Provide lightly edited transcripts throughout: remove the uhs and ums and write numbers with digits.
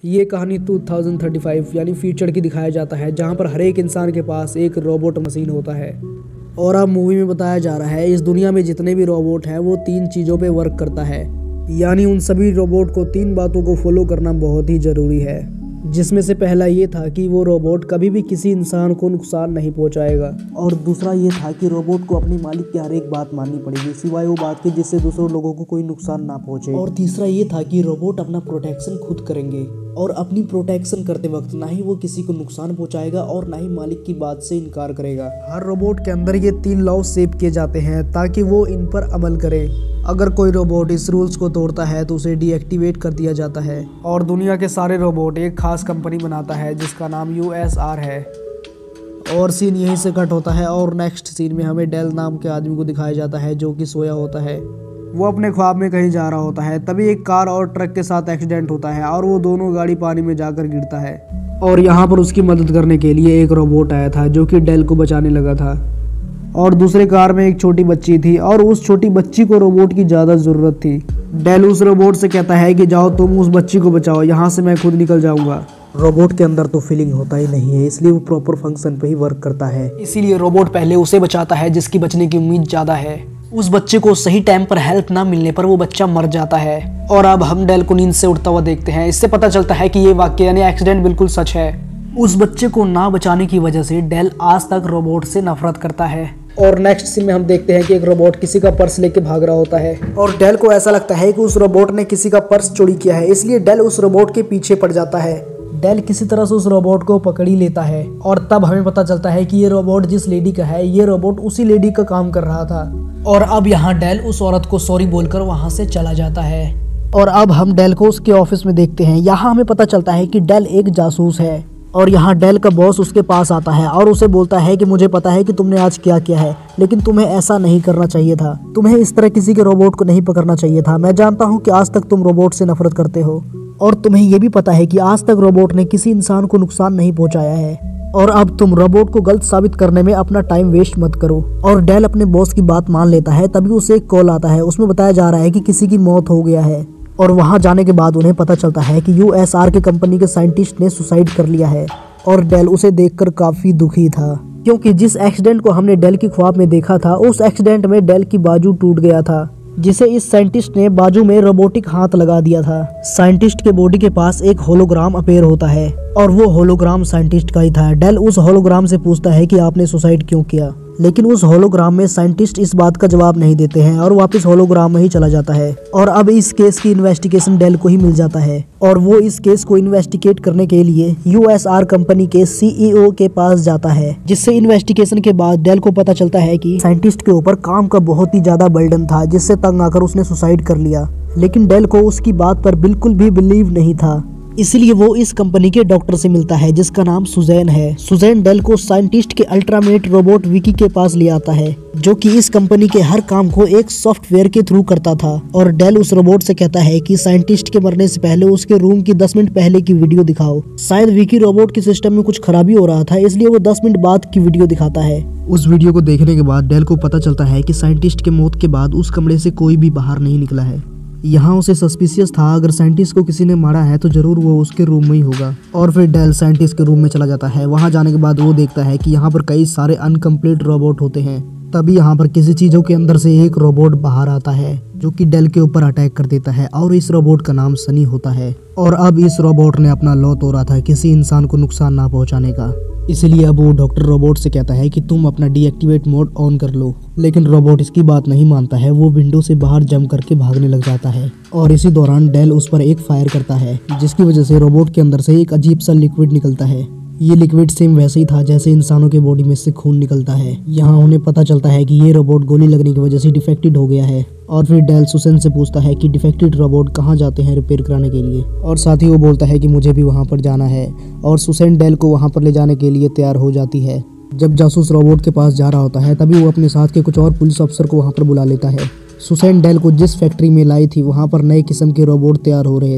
ये कहानी 2035 यानी फ्यूचर की दिखाया जाता है, जहाँ पर हर एक इंसान के पास एक रोबोट मशीन होता है। और अब मूवी में बताया जा रहा है इस दुनिया में जितने भी रोबोट हैं वो 3 चीज़ों पे वर्क करता है, यानी उन सभी रोबोट को 3 बातों को फॉलो करना बहुत ही ज़रूरी है। जिसमें से पहला ये था कि वो रोबोट कभी भी किसी इंसान को नुकसान नहीं पहुंचाएगा, और दूसरा ये था कि रोबोट को अपने मालिक की हर एक बात माननी पड़ेगी सिवाय वो बात के जिससे दूसरों लोगों को कोई नुकसान ना पहुंचे। और तीसरा ये था कि रोबोट अपना प्रोटेक्शन खुद करेंगे, और अपनी प्रोटेक्शन करते वक्त ना ही वो किसी को नुकसान पहुंचाएगा और ना ही मालिक की बात से इनकार करेगा। हर रोबोट के अंदर ये 3 लॉ सेव किए जाते हैं ताकि वो इन पर अमल करे। अगर कोई रोबोट इस रूल्स को तोड़ता है तो उसे डीएक्टिवेट कर दिया जाता है। और दुनिया के सारे रोबोट एक खास कंपनी बनाता है जिसका नाम USR है। और सीन यहीं से कट होता है और नेक्स्ट सीन में हमें डेल नाम के आदमी को दिखाया जाता है जो कि सोया होता है। वो अपने ख्वाब में कहीं जा रहा होता है, तभी एक कार और ट्रक के साथ एक्सीडेंट होता है और वो दोनों गाड़ी पानी में जाकर गिरता है। और यहाँ पर उसकी मदद करने के लिए एक रोबोट आया था जो कि डेल को बचाने लगा था। और दूसरे कार में एक छोटी बच्ची थी और उस छोटी बच्ची को रोबोट की ज़्यादा ज़रूरत थी। डेल उस रोबोट से कहता है कि जाओ तुम उस बच्ची को बचाओ, यहाँ से मैं खुद निकल जाऊँगा। रोबोट के अंदर तो फीलिंग होता ही नहीं है, इसलिए वो प्रॉपर फंक्शन पे ही वर्क करता है। इसीलिए रोबोट पहले उसे बचाता है जिसकी बचने की उम्मीद ज़्यादा है। उस बच्चे को सही टाइम पर हेल्प ना मिलने पर वो बच्चा मर जाता है। और अब हम डेल को नींद से उठता हुआ देखते हैं। इससे पता चलता है कि ये वाक्य यानी एक्सीडेंट बिल्कुल सच है। उस बच्चे को ना बचाने की वजह से डेल आज तक रोबोट से नफरत करता है। और नेक्स्ट सीन में हम देखते हैं कि एक रोबोट किसी का पर्स लेके भाग रहा होता है और डेल को ऐसा लगता है कि उस रोबोट ने किसी का पर्स चोरी किया है, इसलिए डेल उस रोबोट के पीछे पड़ जाता है। डेल किसी तरह से उस रोबोट को पकड़ ही लेता है और तब हमें पता चलता है कि ये रोबोट जिस लेडी का है, ये रोबोट उसी लेडी का काम कर रहा था। और अब यहाँ डेल उस औरत को सॉरी बोलकर वहाँ से चला जाता है। और अब हम डेल को उसके ऑफिस में देखते हैं। यहाँ हमें पता चलता है कि डेल एक जासूस है। और यहाँ डेल का बॉस उसके पास आता है और उसे बोलता है कि मुझे पता है कि तुमने आज क्या किया है, लेकिन तुम्हें ऐसा नहीं करना चाहिए था। तुम्हें इस तरह किसी के रोबोट को नहीं पकड़ना चाहिए था। मैं जानता हूँ कि आज तक तुम रोबोट से नफरत करते हो और तुम्हें ये भी पता है कि आज तक रोबोट ने किसी इंसान को नुकसान नहीं पहुँचाया है। और अब तुम रोबोट को गलत साबित करने में अपना टाइम वेस्ट मत करो। और डेल अपने बॉस की बात मान लेता है। तभी उसे एक कॉल आता है, उसमें बताया जा रहा है कि किसी की मौत हो गया है। और वहाँ जाने के बाद उन्हें पता चलता है कि USR के कंपनी के साइंटिस्ट ने सुसाइड कर लिया है। और डेल उसे देखकर काफी दुखी था, क्योंकि जिस एक्सीडेंट को हमने डेल की ख्वाब में देखा था, उस एक्सीडेंट में डेल की बाजू टूट गया था, जिसे इस साइंटिस्ट ने बाजू में रोबोटिक हाथ लगा दिया था। साइंटिस्ट के बॉडी के पास एक होलोग्राम अपीयर होता है और वो होलोग्राम साइंटिस्ट का ही था। डेल उस होलोग्राम से पूछता है कि आपने सुसाइड क्यों किया, लेकिन उस होलोग्राम में साइंटिस्ट इस बात का जवाब नहीं देते हैं और वापस होलोग्राम में ही चला जाता है। और अब इस केस की इन्वेस्टिगेशन डेल को ही मिल जाता है और वो इस केस को इन्वेस्टिगेट करने के लिए USR कंपनी के CEO के पास जाता है, जिससे इन्वेस्टिगेशन के बाद डेल को पता चलता है कि साइंटिस्ट के ऊपर काम का बहुत ही ज्यादा बर्डन था, जिससे तंग आकर उसने सुसाइड कर लिया। लेकिन डेल को उसकी बात पर बिल्कुल भी बिलीव नहीं था, इसलिए वो इस कंपनी के डॉक्टर से मिलता है जिसका नाम सुजैन है। सुजैन डेल को साइंटिस्ट के अल्ट्रामेट रोबोट विकी के पास ले आता है, जो कि इस कंपनी के हर काम को एक सॉफ्टवेयर के थ्रू करता था। और डेल उस रोबोट से कहता है कि साइंटिस्ट के मरने से पहले उसके रूम की 10 मिनट पहले की वीडियो दिखाओ। शायद विकी रोबोट के सिस्टम में कुछ खराबी हो रहा था, इसलिए वो 10 मिनट बाद की वीडियो दिखाता है। उस वीडियो को देखने के बाद डेल को पता चलता है कि साइंटिस्ट के मौत के बाद उस कमरे से कोई भी बाहर नहीं निकला है। यहाँ उसे सस्पिशियस था, अगर साइंटिस्ट को किसी ने मारा है तो जरूर वो उसके रूम में ही होगा। और फिर डेल साइंटिस्ट के रूम में चला जाता है। वहाँ जाने के बाद वो देखता है कि यहाँ पर कई सारे अनकम्प्लीट रोबोट होते हैं। तभी यहाँ पर किसी चीज़ों के अंदर से एक रोबोट बाहर आता है जो कि डेल के ऊपर अटैक कर देता है और इस रोबोट का नाम सनी होता है। और अब इस रोबोट ने अपना लॉ तोड़ा था किसी इंसान को नुकसान ना पहुँचाने का, इसलिए अब वो डॉक्टर रोबोट से कहता है कि तुम अपना डीएक्टिवेट मोड ऑन कर लो। लेकिन रोबोट इसकी बात नहीं मानता है, वो विंडो से बाहर जंप करके भागने लग जाता है। और इसी दौरान डेल उस पर एक फायर करता है, जिसकी वजह से रोबोट के अंदर से एक अजीब सा लिक्विड निकलता है। ये लिक्विड सेम वैसे ही था जैसे इंसानों के बॉडी में से खून निकलता है। यहाँ उन्हें पता चलता है कि ये रोबोट गोली लगने की वजह से डिफेक्टेड हो गया है। और फिर डेल सुसेन से पूछता है कि डिफेक्टेड रोबोट कहाँ जाते हैं रिपेयर कराने के लिए, और साथ ही वो बोलता है कि मुझे भी वहाँ पर जाना है। और सुसेन डेल को वहाँ पर ले जाने के लिए तैयार हो जाती है। जब जासूस रोबोट के पास जा रहा होता है तभी वो अपने साथ के कुछ और पुलिस अफसर को वहाँ पर बुला लेता है। सुसेन डेल को जिस फैक्ट्री में लाई थी वहाँ पर नए किस्म के रोबोट तैयार हो रहे थे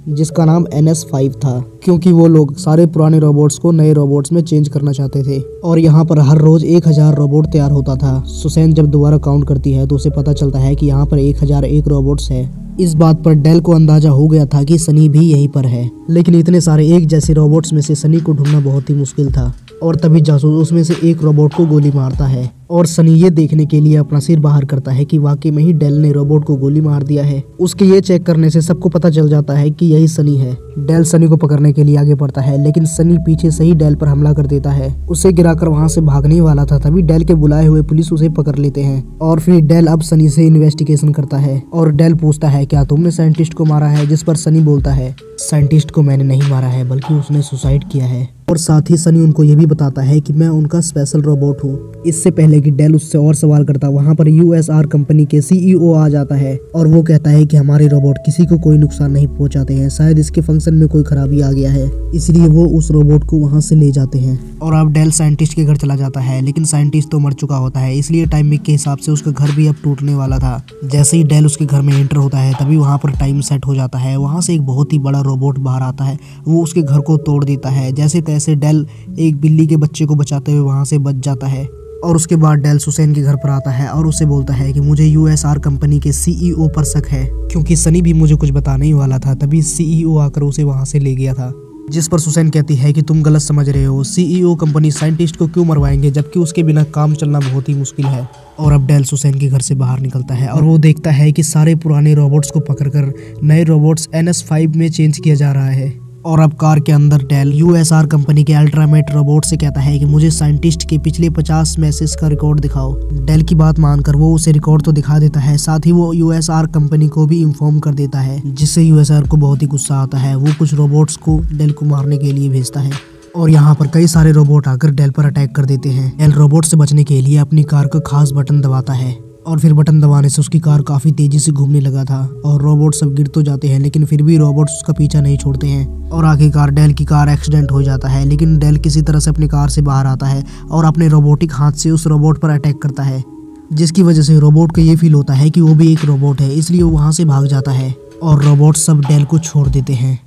जिसका नाम NS5 था, क्योंकि वो लोग सारे पुराने रोबोट्स को नए रोबोट्स में चेंज करना चाहते थे। और यहाँ पर हर रोज 1000 रोबोट तैयार होता था। सुसैन जब दोबारा काउंट करती है तो उसे पता चलता है कि यहाँ पर 1001 रोबोट्स है। इस बात पर डेल को अंदाजा हो गया था कि सनी भी यहीं पर है, लेकिन इतने सारे एक जैसे रोबोट्स में से सनी को ढूंढना बहुत ही मुश्किल था। और तभी जासूस उसमें से एक रोबोट को गोली मारता है और सनी ये देखने के लिए अपना सिर बाहर करता है कि वाकई में ही डेल ने रोबोट को गोली मार दिया है। उसके ये चेक करने से सबको पता चल जाता है कि यही सनी है। डेल सनी को पकड़ने के लिए आगे बढ़ता है, लेकिन सनी पीछे से ही डेल पर हमला कर देता है। उसे गिराकर वहां से भागने वाला था, तभी डेल के बुलाए हुए पुलिस उसे पकड़ लेते हैं। और फिर डेल अब सनी से इन्वेस्टिगेशन करता है और डेल पूछता है क्या तुमने साइंटिस्ट को मारा है, जिस पर सनी बोलता है साइंटिस्ट को मैंने नहीं मारा है, बल्कि उसने सुसाइड किया है। और साथ ही सनी उनको ये भी बताता है कि मैं उनका स्पेशल रोबोट हूँ। इससे पहले कि डेल उससे और सवाल करता, वहाँ पर USR कंपनी के CEO आ जाता है और वो कहता है कि हमारे रोबोट किसी को कोई नुकसान नहीं पहुँचाते हैं, शायद इसके फंक्शन में कोई खराबी आ गया है, इसलिए वो उस रोबोट को वहाँ से ले जाते हैं। और अब डेल साइंटिस्ट के घर चला जाता है, लेकिन साइंटिस्ट तो मर चुका होता है, इसलिए टाइमिंग के हिसाब से उसका घर भी अब टूटने वाला था। जैसे ही डेल उसके घर में एंटर होता है तभी वहाँ पर टाइम सेट हो जाता है। वहाँ से एक बहुत ही बड़ा रोबोट बाहर आता है, वो उसके घर को तोड़ देता है। जैसे तैसे डेल एक बिल्ली के बच्चे को बचाते हुए वहाँ से बच जाता है। और उसके बाद डेल सुसैन के घर पर आता है और उसे बोलता है कि मुझे USR कंपनी के CEO पर शक है, क्योंकि सनी भी मुझे कुछ बताने ही वाला था, तभी CEO आकर उसे वहाँ से ले गया था। जिस पर सुसैन कहती है कि तुम गलत समझ रहे हो, CEO कंपनी साइंटिस्ट को क्यों मरवाएंगे, जबकि उसके बिना काम चलना बहुत ही मुश्किल है। और अब डेल सुसैन के घर से बाहर निकलता है और वो देखता है कि सारे पुराने रोबोट्स को पकड़कर नए रोबोट्स NS5 में चेंज किया जा रहा है। और अब कार के अंदर डेल USR कंपनी के अल्ट्रामेट रोबोट से कहता है कि मुझे साइंटिस्ट के पिछले 50 मैसेज का रिकॉर्ड दिखाओ। डेल की बात मानकर वो उसे रिकॉर्ड तो दिखा देता है, साथ ही वो USR कंपनी को भी इन्फॉर्म कर देता है, जिससे USR को बहुत ही गुस्सा आता है। वो कुछ रोबोट्स को डेल को मारने के लिए भेजता है और यहाँ पर कई सारे रोबोट आकर डेल पर अटैक कर देते हैं। डेल रोबोट से बचने के लिए अपनी कार का खास बटन दबाता है और फिर बटन दबाने से उसकी कार काफी तेजी से घूमने लगा था और रोबोट सब गिर तो जाते हैं, लेकिन फिर भी रोबोट्स उसका पीछा नहीं छोड़ते हैं। और आखिरकार डेल की कार एक्सीडेंट हो जाता है, लेकिन डेल किसी तरह से अपनी कार से बाहर आता है और अपने रोबोटिक हाथ से उस रोबोट पर अटैक करता है, जिसकी वजह से रोबोट को ये फील होता है कि वो भी एक रोबोट है, इसलिए वो वहाँ से भाग जाता है और रोबोट सब डेल को छोड़ देते हैं।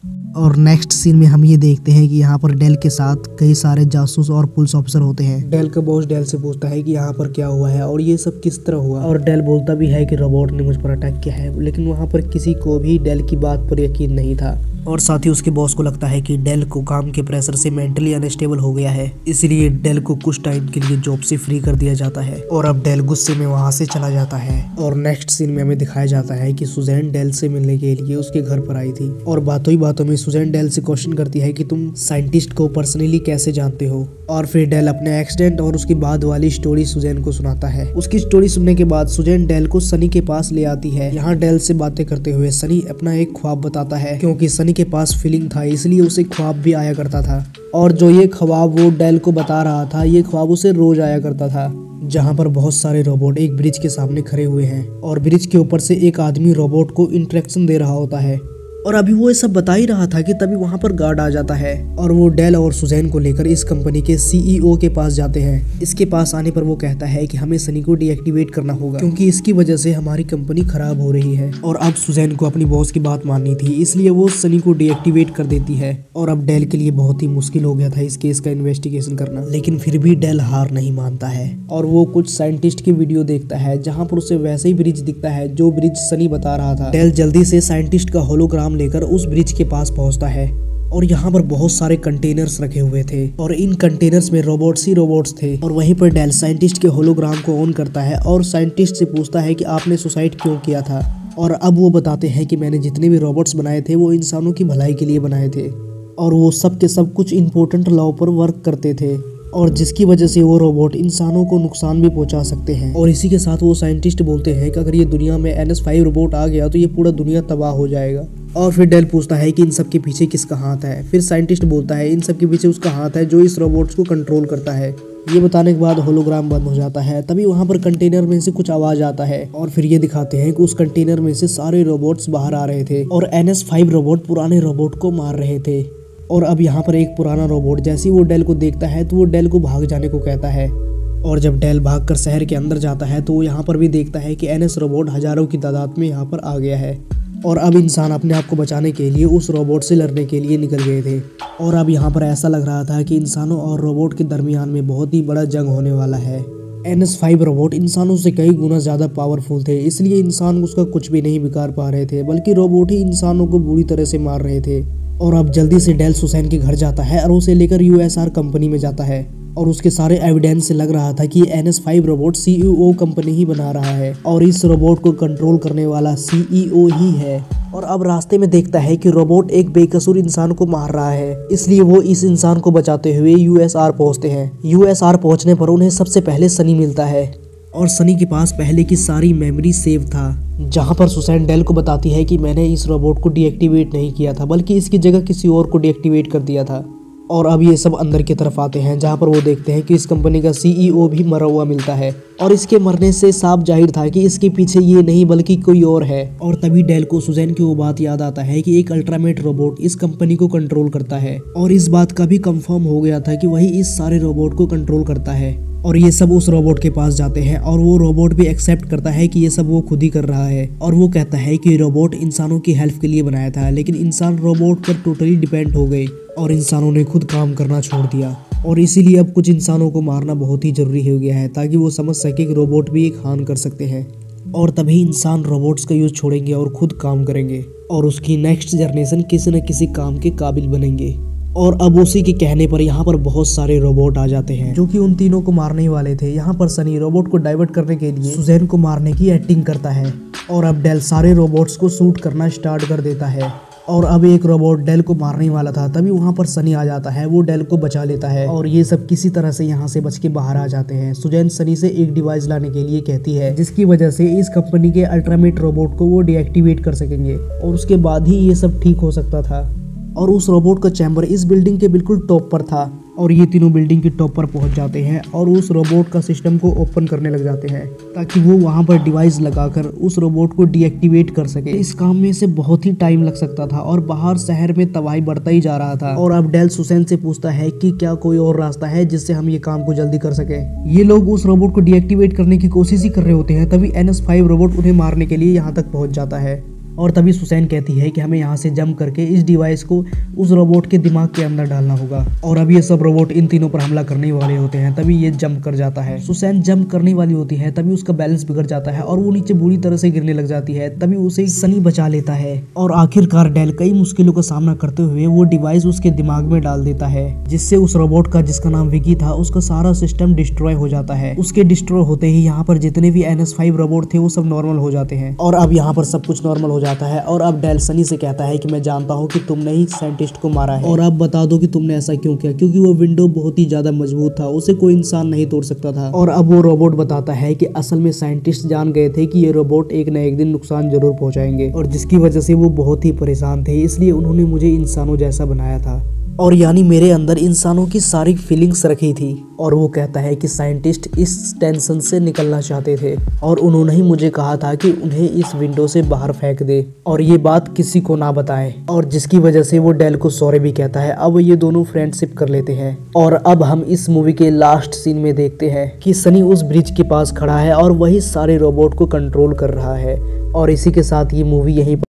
और नेक्स्ट सीन में हम ये देखते हैं कि यहाँ पर डेल के साथ कई सारे जासूस और पुलिस ऑफिसर होते हैं। डेल का बॉस डेल से पूछता है कि यहाँ पर क्या हुआ है और ये सब किस तरह हुआ, और डेल बोलता भी है कि रोबोट ने मुझ पर अटैक किया है, लेकिन वहाँ पर किसी को भी डेल की बात पर यकीन नहीं था। और साथ ही उसके बॉस को लगता है कि डेल को काम के प्रेशर से मेंटली अनस्टेबल हो गया है, इसलिए डेल को कुछ टाइम के लिए जॉब से फ्री कर दिया जाता है। और अब डेल गुस्से में वहाँ से चला जाता है। और नेक्स्ट सीन में हमें दिखाया जाता है कि सुजैन डेल से मिलने के लिए उसके घर पर आई थी और बातों ही बातों में सुजैन डेल से क्वेश्चन करती है कि तुम साइंटिस्ट को पर्सनली कैसे जानते हो। और फिर डेल अपने एक्सीडेंट और उसकी बाद वाली स्टोरी सुजैन को सुनाता है। उसकी स्टोरी सुनने के बाद सुजैन डेल को सनी के पास ले आती है। यहाँ डेल से बातें करते हुए सनी अपना एक ख्वाब बताता है, क्योंकि सनी के पास फीलिंग था इसलिए उसे ख्वाब भी आया करता था। और जो ये ख्वाब वो डेल को बता रहा था, ये ख्वाब उसे रोज आया करता था, जहाँ पर बहुत सारे रोबोट एक ब्रिज के सामने खड़े हुए हैं और ब्रिज के ऊपर से एक आदमी रोबोट को इंस्ट्रक्शन दे रहा होता है। और अभी वो ये सब बता ही रहा था कि तभी वहाँ पर गार्ड आ जाता है और वो डेल और सुजैन को लेकर इस कंपनी के CEO के पास जाते हैं। इसके पास आने पर वो कहता है कि हमें सनी को डीएक्टिवेट करना होगा, क्योंकि इसकी वजह से हमारी कंपनी खराब हो रही है। और अब सुजैन को अपनी बॉस की बात माननी थी, इसलिए वो सनी को डीएक्टिवेट कर देती है। और अब डेल के लिए बहुत ही मुश्किल हो गया था इस केस का इन्वेस्टिगेशन करना, लेकिन फिर भी डेल हार नहीं मानता है और वो कुछ साइंटिस्ट की वीडियो देखता है जहाँ पर उसे वैसे ही ब्रिज दिखता है जो ब्रिज सनी बता रहा था। डेल जल्दी से साइंटिस्ट का होलोग्राम लेकर उस ब्रिज के पास पहुंचता है और यहाँ पर बहुत सारे कंटेनर्स रखे हुए थे और इन कंटेनर्स में रोबोट्स ही रोबोट्स थे। और वहीं पर डेल साइंटिस्ट के होलोग्राम को ऑन करता है और साइंटिस्ट से पूछता है कि आपने सुसाइड क्यों किया था। और अब वो बताते हैं कि मैंने जितने भी रोबोट्स बनाए थे वो इंसानों की भलाई के लिए बनाए थे और वो सब के सब कुछ इम्पोर्टेंट लॉ पर वर्क करते थे, और जिसकी वजह से वो रोबोट इंसानों को नुकसान भी पहुंचा सकते हैं। और इसी के साथ वो साइंटिस्ट बोलते हैं कि अगर ये दुनिया में NS5 रोबोट आ गया तो ये पूरा दुनिया तबाह हो जाएगा। और फिर डेल पूछता है कि इन सब के पीछे किसका हाथ है। फिर साइंटिस्ट बोलता है इन सब के पीछे उसका हाथ है जो इस रोबोट्स को कंट्रोल करता है। ये बताने के बाद होलोग्राम बंद हो जाता है। तभी वहाँ पर कंटेनर में से कुछ आवाज आता है और फिर ये दिखाते हैं कि उस कंटेनर में से सारे रोबोट्स बाहर आ रहे थे और NS5 रोबोट पुराने रोबोट को मार रहे थे। और अब यहाँ पर एक पुराना रोबोट जैसे ही वो डेल को देखता है तो वो डेल को भाग जाने को कहता है। और जब डेल भागकर शहर के अंदर जाता है तो वो यहाँ पर भी देखता है कि NS रोबोट हजारों की तादाद में यहाँ पर आ गया है। और अब इंसान अपने आप को बचाने के लिए उस रोबोट से लड़ने के लिए निकल गए थे। और अब यहाँ पर ऐसा लग रहा था कि इंसानों और रोबोट के दरमियान में बहुत ही बड़ा जंग होने वाला है। NS5 रोबोट इंसानों से कई गुना ज़्यादा पावरफुल थे, इसलिए इंसान उसका कुछ भी नहीं बिगाड़ पा रहे थे, बल्कि रोबोट ही इंसानों को बुरी तरह से मार रहे थे। और अब जल्दी से डेल सुसैन के घर जाता है और उसे लेकर USR कंपनी में जाता है। और उसके सारे एविडेंस से लग रहा था कि NS5 रोबोट CEO कंपनी ही बना रहा है और इस रोबोट को कंट्रोल करने वाला CEO ही है। और अब रास्ते में देखता है कि रोबोट एक बेकसूर इंसान को मार रहा है, इसलिए वो इस इंसान को बचाते हुए USR पहुंचते हैं। USR पहुंचने पर उन्हें सबसे पहले सनी मिलता है और सनी के पास पहले की सारी मेमोरी सेव था, जहां पर सुसैन डेल को बताती है कि मैंने इस रोबोट को डीएक्टिवेट नहीं किया था, बल्कि इसकी जगह किसी और को डीएक्टिवेट कर दिया था। और अब ये सब अंदर की तरफ आते हैं, जहां पर वो देखते हैं कि इस कंपनी का CEO भी मरा हुआ मिलता है और इसके मरने से साफ जाहिर था कि इसके पीछे ये नहीं बल्कि कोई और है। और तभी डेल को सुसैन की वो बात याद आता है कि एक अल्ट्रामेट रोबोट इस कंपनी को कंट्रोल करता है और इस बात का भी कंफर्म हो गया था कि वही इस सारे रोबोट को कंट्रोल करता है। और ये सब उस रोबोट के पास जाते हैं और वो रोबोट भी एक्सेप्ट करता है कि ये सब वो खुद ही कर रहा है। और वो कहता है कि रोबोट इंसानों की हेल्प के लिए बनाया था, लेकिन इंसान रोबोट पर टोटली डिपेंड हो गए और इंसानों ने खुद काम करना छोड़ दिया। और इसीलिए अब कुछ इंसानों को मारना बहुत ही जरूरी हो गया है, ताकि वो समझ सके कि रोबोट भी एक हान कर सकते हैं। और तभी इंसान रोबोट्स का यूज छोड़ेंगे और खुद काम करेंगे और उसकी नेक्स्ट जनरेशन किसी न किसी काम के काबिल बनेंगे। और अब उसी के कहने पर यहाँ पर बहुत सारे रोबोट आ जाते हैं जो कि उन तीनों को मारने ही वाले थे। यहाँ पर सनी रोबोट को डाइवर्ट करने के लिए सुजैन को मारने की एक्टिंग करता है और अब डेल सारे रोबोट्स को शूट करना स्टार्ट कर देता है। और अब एक रोबोट डेल को मारने वाला था, तभी वहाँ पर सनी आ जाता है, वो डेल को बचा लेता है और ये सब किसी तरह से यहाँ से बच के बाहर आ जाते हैं। सुजैन सनी से एक डिवाइस लाने के लिए कहती है, जिसकी वजह से इस कंपनी के अल्ट्रामेट रोबोट को वो डीएक्टिवेट कर सकेंगे और उसके बाद ही ये सब ठीक हो सकता था। और उस रोबोट का चैम्बर इस बिल्डिंग के बिल्कुल टॉप पर था और ये तीनों बिल्डिंग के टॉप पर पहुंच जाते हैं और उस रोबोट का सिस्टम को ओपन करने लग जाते हैं, ताकि वो वहां पर डिवाइस लगाकर उस रोबोट को डीएक्टिवेट कर सके। इस काम में से बहुत ही टाइम लग सकता था और बाहर शहर में तबाही बढ़ता ही जा रहा था। और अब डेल सुसैन से पूछता है कि क्या कोई और रास्ता है जिससे हम ये काम को जल्दी कर सके। ये लोग उस रोबोट को डीएक्टिवेट करने की कोशिश ही कर रहे होते हैं, तभी NS5 रोबोट उन्हें मारने के लिए यहाँ तक पहुंच जाता है। और तभी सुसैन कहती है कि हमें यहाँ से जंप करके इस डिवाइस को उस रोबोट के दिमाग के अंदर डालना होगा। और अब ये सब रोबोट इन तीनों पर हमला करने वाले होते हैं, तभी ये जंप कर जाता है। सुसैन जंप करने वाली होती है, तभी उसका बैलेंस बिगड़ जाता है और वो नीचे बुरी तरह से गिरने लग जाती है, तभी उसे सनी बचा लेता है। और आखिरकार डेल कई मुश्किलों का सामना करते हुए वो डिवाइस उसके दिमाग में डाल देता है, जिससे उस रोबोट का, जिसका नाम विकी था, उसका सारा सिस्टम डिस्ट्रॉय हो जाता है। उसके डिस्ट्रॉय होते ही यहाँ पर जितने भी NS5 रोबोट थे वो सब नॉर्मल हो जाते हैं और अब यहाँ पर सब कुछ नॉर्मल हो जाता है। और अब डेल सनी से कहता है कि मैं जानता हूँ कि तुमने ही साइंटिस्ट को मारा है और अब बता दो कि तुमने ऐसा क्यों किया, क्योंकि वो विंडो बहुत ही ज्यादा मजबूत था, उसे कोई इंसान नहीं तोड़ सकता था। और अब वो रोबोट बताता है कि असल में साइंटिस्ट जान गए थे कि ये रोबोट एक न एक दिन नुकसान जरूर पहुंचाएंगे और जिसकी वजह से वो बहुत ही परेशान थे, इसलिए उन्होंने मुझे इंसानों जैसा बनाया था। और यानी मेरे अंदर इंसानों की सारी फीलिंग्स रखी थी। और वो कहता है कि साइंटिस्ट इस टेंशन से निकलना चाहते थे और उन्होंने ही मुझे कहा था कि उन्हें इस विंडो से बाहर फेंक दे और ये बात किसी को ना बताए, और जिसकी वजह से वो डेल को सॉरी भी कहता है। अब ये दोनों फ्रेंडशिप कर लेते हैं। और अब हम इस मूवी के लास्ट सीन में देखते हैं कि सनी उस ब्रिज के पास खड़ा है और वही सारे रोबोट को कंट्रोल कर रहा है। और इसी के साथ ये मूवी यहीं